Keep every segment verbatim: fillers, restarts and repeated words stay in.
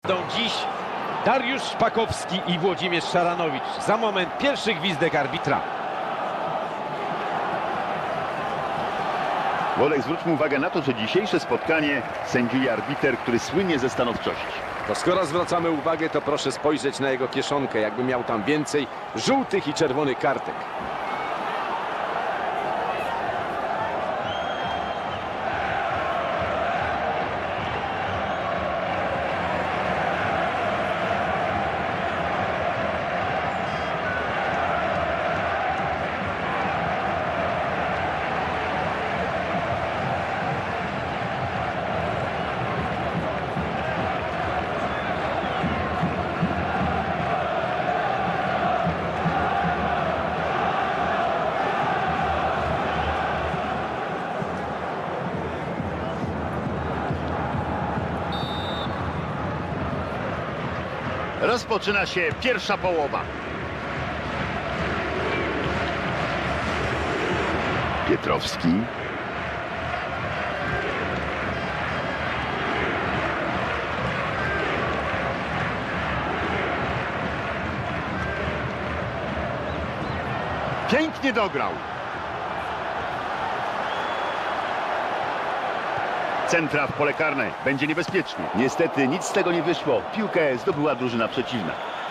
Dziś Dariusz Szpakowski i Włodzimierz Szaranowicz. Za moment pierwszy gwizdek arbitra. Wolek, zwróćmy uwagę na to, że dzisiejsze spotkanie sędziuje arbiter, który słynie ze stanowczości. To skoro zwracamy uwagę, to proszę spojrzeć na jego kieszonkę, jakby miał tam więcej żółtych i czerwonych kartek. Rozpoczyna się pierwsza połowa. Pietrowski. Pięknie dograł. Centra w pole karne. Będzie niebezpiecznie. Niestety nic z tego nie wyszło. Piłkę zdobyła drużyna przeciwna.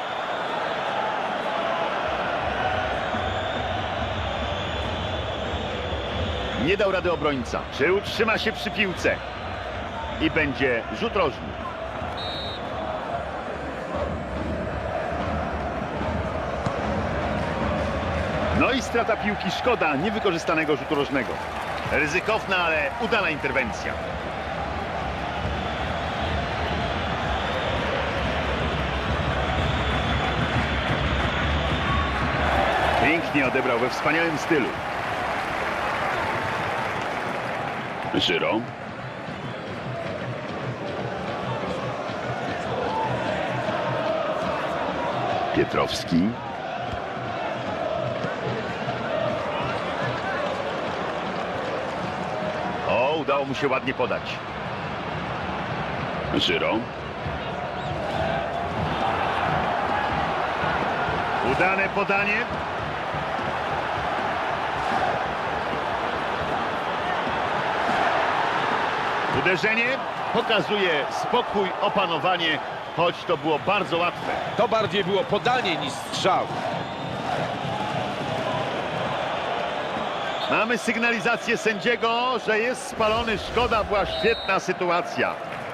Nie dał rady obrońca. Czy utrzyma się przy piłce? I będzie rzut rożny. No i strata piłki. Szkoda niewykorzystanego rzutu rożnego. Ryzykowna, ale udana interwencja. Pięknie odebrał we wspaniałym stylu. Żyro. Pietrowski. O, udało mu się ładnie podać. Żyro. Udane podanie. Uderzenie pokazuje spokój, opanowanie, choć to było bardzo łatwe. To bardziej było podanie niż strzał. Mamy sygnalizację sędziego, że jest spalony. Szkoda, była świetna sytuacja.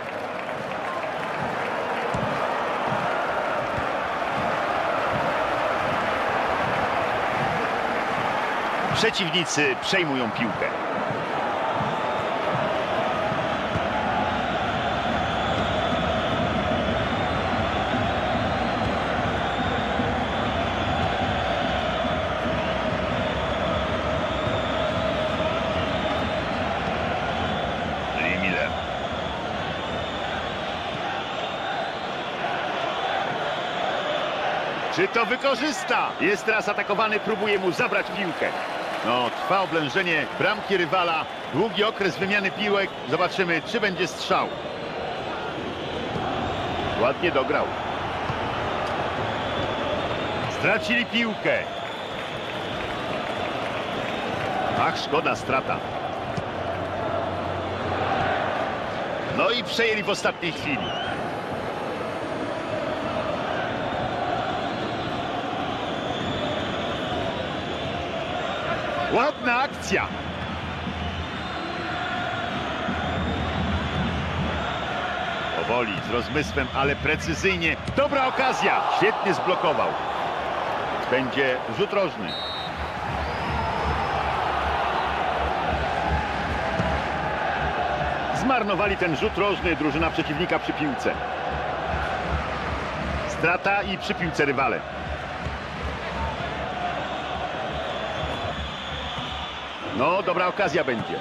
Przeciwnicy przejmują piłkę. Czy to wykorzysta? Jest teraz atakowany, próbuje mu zabrać piłkę. No, trwa oblężenie bramki rywala. Długi okres wymiany piłek. Zobaczymy, czy będzie strzał. Ładnie dograł. Stracili piłkę. Ach, szkoda, strata. No i przejęli w ostatniej chwili. Ładna akcja. Powoli, z rozmysłem, ale precyzyjnie. Dobra okazja. Świetnie zblokował. Będzie rzut rożny. Zmarnowali ten rzut rożny, drużyna przeciwnika przy piłce. Strata i przy piłce rywale. No, dobra okazja będzie.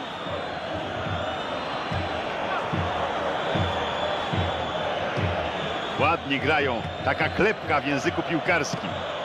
Ładnie grają. Taka klepka w języku piłkarskim.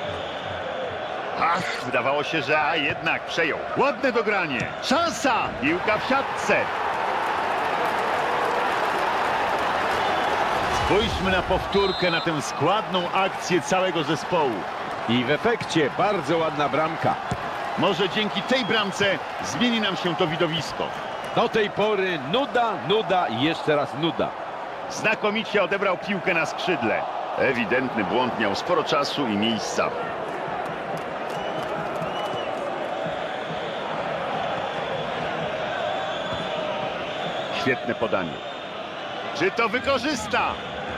Ach, wydawało się, że a jednak przejął. Ładne dogranie. Szansa! Piłka w siatce. Spójrzmy na powtórkę, na tę składną akcję całego zespołu. I w efekcie bardzo ładna bramka. Może dzięki tej bramce zmieni nam się to widowisko. Do tej pory nuda, nuda i jeszcze raz nuda. Znakomicie odebrał piłkę na skrzydle. Ewidentny błąd, miał sporo czasu i miejsca. Świetne podanie. Czy to wykorzysta?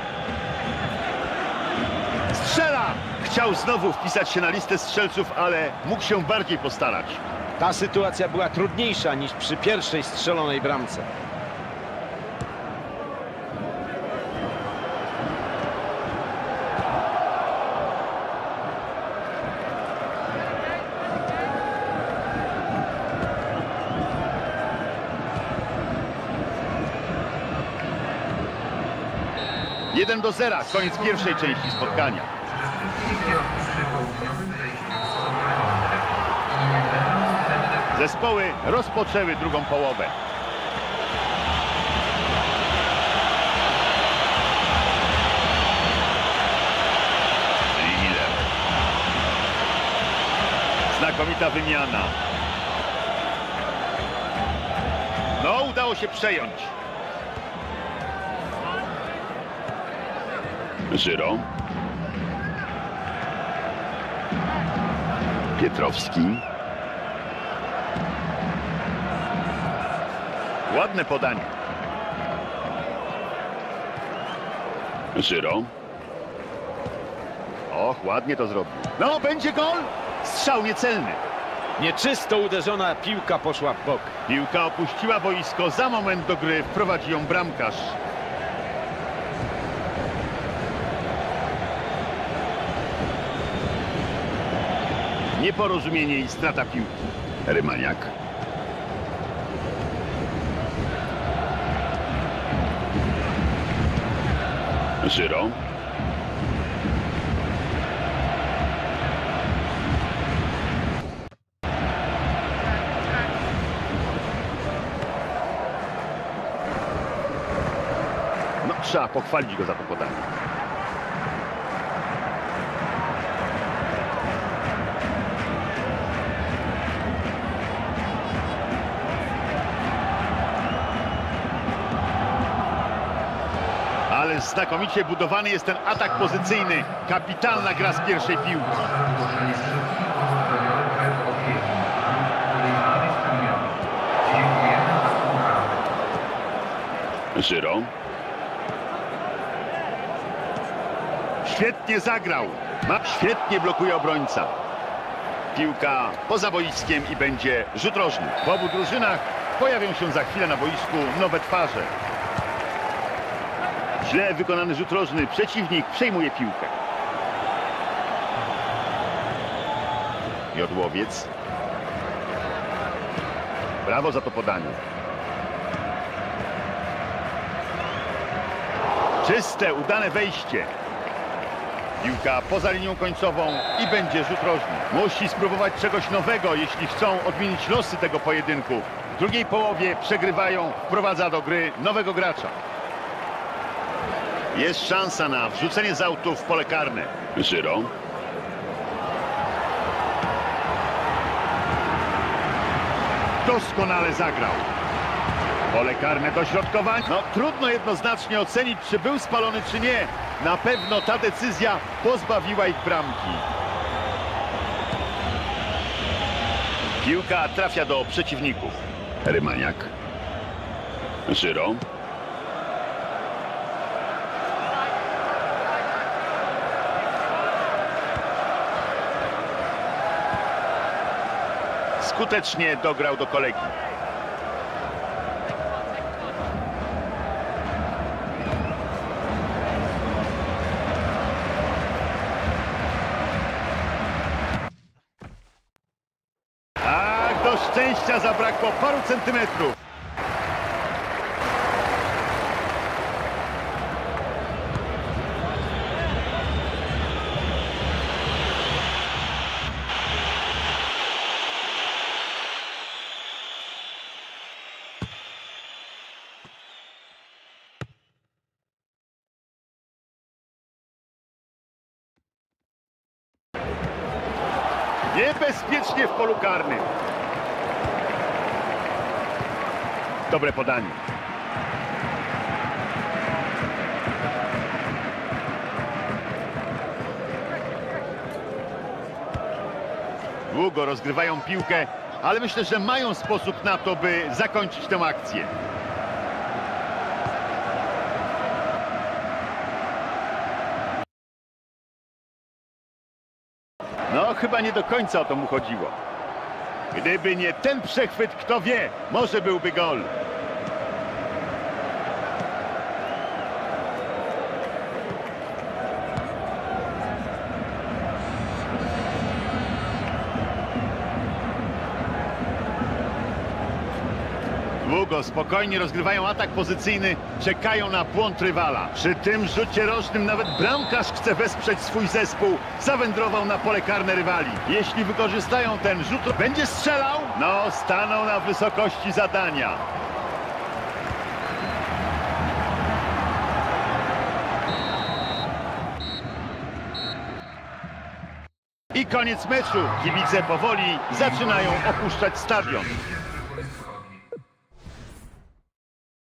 Strzela! Chciał znowu wpisać się na listę strzelców, ale mógł się bardziej postarać. Ta sytuacja była trudniejsza niż przy pierwszej strzelonej bramce. jeden do zera, koniec pierwszej części spotkania. Zespoły rozpoczęły drugą połowę. Miller. Znakomita wymiana. No, udało się przejąć. Żyro. Pietrowski. Ładne podanie. Żyro. Och, ładnie to zrobił. No, będzie gol! Strzał niecelny. Nieczysto uderzona piłka poszła w bok. Piłka opuściła boisko. Za moment do gry wprowadzi ją bramkarz. Nieporozumienie i strata piłki. Rymaniak. Żyro. No, trzeba pochwalić go za to podanie. Ale znakomicie budowany jest ten atak pozycyjny. Kapitalna gra z pierwszej piłki. Żyro. Świetnie zagrał. Ma świetnie blokuje obrońca. Piłka poza boiskiem i będzie rzut rożny. W obu drużynach pojawią się za chwilę na boisku nowe twarze. Źle wykonany rzut rożny. Przeciwnik przejmuje piłkę. Jodłowiec. Brawo za to podanie. Czyste, udane wejście. Piłka poza linią końcową i będzie rzut rożny. Musi spróbować czegoś nowego, jeśli chcą odmienić losy tego pojedynku. W drugiej połowie przegrywają, wprowadza do gry nowego gracza. Jest szansa na wrzucenie z autu w pole karne. Żyro. Doskonale zagrał. Pole karne dośrodkowanie. No trudno jednoznacznie ocenić, czy był spalony, czy nie. Na pewno ta decyzja pozbawiła ich bramki. Piłka trafia do przeciwników. Rymaniak. Żyro. Skutecznie dograł do kolegi. Ach, do szczęścia zabrakło paru centymetrów. Niebezpiecznie w polu karnym. Dobre podanie. Długo rozgrywają piłkę, ale myślę, że mają sposób na to, by zakończyć tę akcję. No, chyba nie do końca o to mu chodziło. Gdyby nie ten przechwyt, kto wie, może byłby gol. Długo, spokojnie rozgrywają atak pozycyjny, czekają na błąd rywala. Przy tym rzucie rożnym nawet bramkarz chce wesprzeć swój zespół. Zawędrował na pole karne rywali. Jeśli wykorzystają ten rzut, będzie strzelał? No, stanął na wysokości zadania. I koniec meczu. Kibice powoli zaczynają opuszczać stadion.